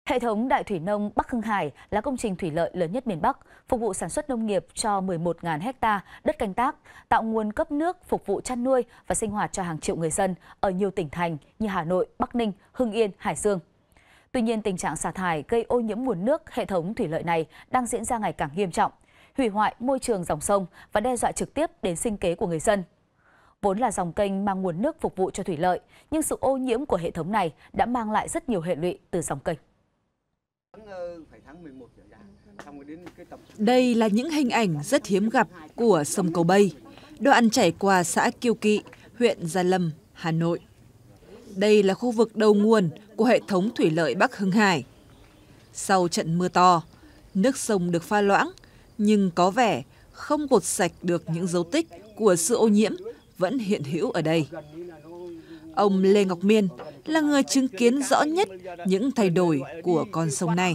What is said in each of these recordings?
Hệ thống Đại thủy nông Bắc Hưng Hải là công trình thủy lợi lớn nhất miền Bắc, phục vụ sản xuất nông nghiệp cho 11.000 ha đất canh tác, tạo nguồn cấp nước phục vụ chăn nuôi và sinh hoạt cho hàng triệu người dân ở nhiều tỉnh thành như Hà Nội, Bắc Ninh, Hưng Yên, Hải Dương. Tuy nhiên, tình trạng xả thải gây ô nhiễm nguồn nước hệ thống thủy lợi này đang diễn ra ngày càng nghiêm trọng, hủy hoại môi trường dòng sông và đe dọa trực tiếp đến sinh kế của người dân. Vốn là dòng kênh mang nguồn nước phục vụ cho thủy lợi, nhưng sự ô nhiễm của hệ thống này đã mang lại rất nhiều hệ lụy từ dòng kênh. Đây là những hình ảnh rất hiếm gặp của sông Cầu Bây, đoạn chảy qua xã Kiêu Kỵ, huyện Gia Lâm, Hà Nội. Đây là khu vực đầu nguồn của hệ thống thủy lợi Bắc Hưng Hải. Sau trận mưa to, nước sông được pha loãng, nhưng có vẻ không gột sạch được những dấu tích của sự ô nhiễm vẫn hiện hữu ở đây. Ông Lê Ngọc Miên là người chứng kiến rõ nhất những thay đổi của con sông này.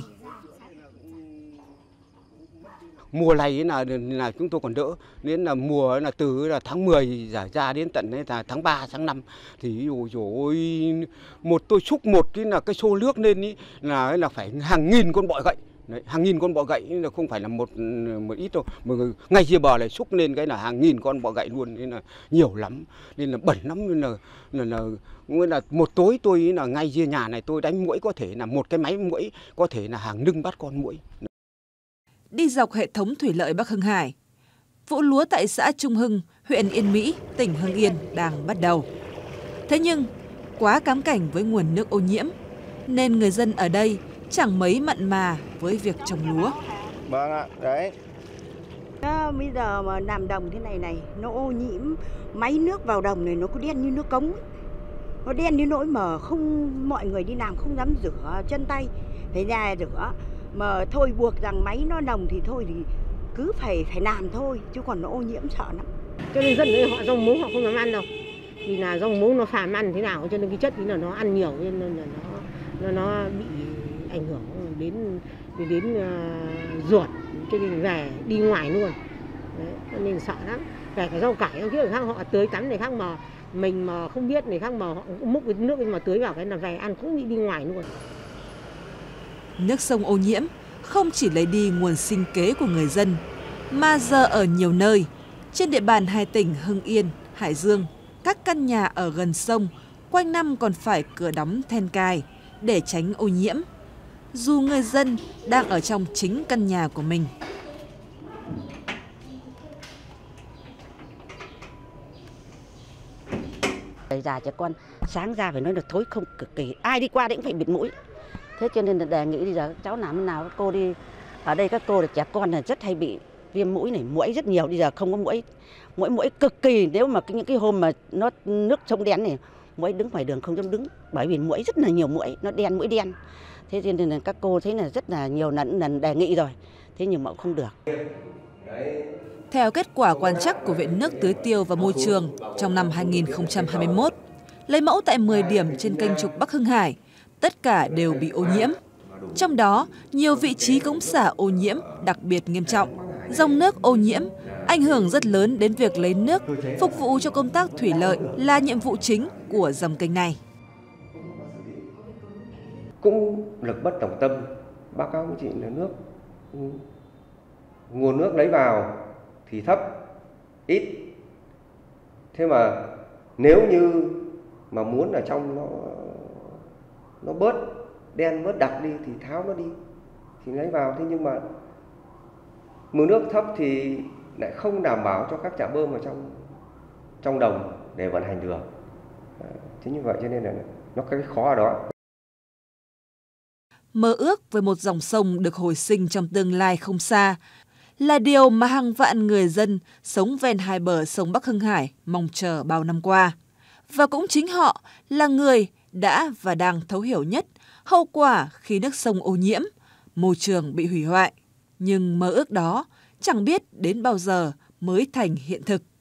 Mùa này là chúng tôi còn đỡ, đến là mùa là từ tháng 10 ra đến tận là tháng 3, tháng 5 thì ôi một tôi xúc một cái xô nước lên ý, là phải hàng nghìn con bọ gậy. Đấy, hàng nghìn con bọ gậy là không phải là một ít đâu, mà ngay chia bờ này xúc lên cái là hàng nghìn con bọ gậy luôn, nên là nhiều lắm, nên là bẩn lắm, nên là một tối tôi là ngay chia nhà này tôi đánh muỗi, có thể là một cái máy muỗi có thể là hàng nưng bắt con muỗi. Đi dọc hệ thống thủy lợi Bắc Hưng Hải, vụ lúa tại xã Trung Hưng, huyện Yên Mỹ, tỉnh Hưng Yên đang bắt đầu. Thế nhưng, quá cám cảnh với nguồn nước ô nhiễm, nên người dân ở đây chẳng mấy mặn mà với việc trồng lúa. Vâng ạ, đấy. Bây giờ mà làm đồng thế này, nó ô nhiễm, máy nước vào đồng này nó có đen như nước cống. Nó đen đến nỗi mà không mọi người đi làm không dám rửa chân tay, phải ra rửa. Mà thôi buộc rằng máy nó nồng thì thôi thì cứ phải làm thôi, chứ còn nó ô nhiễm sợ lắm. Cho nên dân đấy họ rong muống họ không dám ăn đâu. Vì là rong muống nó phàm ăn thế nào, cho nên cái chất thì là nó ăn nhiều nên là nó bị ảnh hưởng đến ruột, cho nên về đi ngoài luôn. Đấy, cho nên sợ lắm. Kể cả rau cải kia khác họ tưới tắm này khác mà mình mà không biết này khác mà họ múc cái nước mà tưới vào cái là về ăn cũng bị đi ngoài luôn. Nước sông ô nhiễm không chỉ lấy đi nguồn sinh kế của người dân, mà giờ ở nhiều nơi, trên địa bàn hai tỉnh Hưng Yên, Hải Dương, các căn nhà ở gần sông quanh năm còn phải cửa đóng then cài để tránh ô nhiễm, dù người dân đang ở trong chính căn nhà của mình. Già trẻ con sáng ra phải nói là thối không cực kỳ, ai đi qua đấy cũng phải bịt mũi. Thế cho nên là đề nghị bây giờ các cháu làm thế nào, các cô đi ở đây, các cô là trẻ con là rất hay bị viêm mũi này, muỗi rất nhiều. Bây giờ không có muỗi cực kỳ, nếu mà những cái hôm mà nó nước sông đen này, muỗi đứng ngoài đường không dám đứng, bởi vì muỗi rất là nhiều muỗi, nó đen, muỗi đen. Thế cho nên là các cô thấy là rất là nhiều lần đề nghị rồi, thế nhưng mà cũng không được. Theo kết quả quan trắc của Viện Nước Tưới Tiêu và Môi trường trong năm 2021, lấy mẫu tại 10 điểm trên kênh trục Bắc Hưng Hải, tất cả đều bị ô nhiễm. Trong đó, nhiều vị trí cống xả ô nhiễm đặc biệt nghiêm trọng. Dòng nước ô nhiễm ảnh hưởng rất lớn đến việc lấy nước phục vụ cho công tác thủy lợi là nhiệm vụ chính của dòng kênh này. Cũng lực bất tòng tâm, báo cáo với chị là nước, nguồn nước lấy vào thì thấp, ít. Thế mà nếu như mà muốn ở trong nó bớt đen, bớt đặc đi thì tháo nó đi, thì lấy vào. Thế nhưng mà mực nước thấp thì lại không đảm bảo cho các trạm bơm ở trong đồng để vận hành được. Thế như vậy cho nên là nó có cái khó ở đó. Mơ ước với một dòng sông được hồi sinh trong tương lai không xa là điều mà hàng vạn người dân sống ven hai bờ sông Bắc Hưng Hải mong chờ bao năm qua. Và cũng chính họ là người đã và đang thấu hiểu nhất hậu quả khi nước sông ô nhiễm, môi trường bị hủy hoại. Nhưng mơ ước đó chẳng biết đến bao giờ mới thành hiện thực.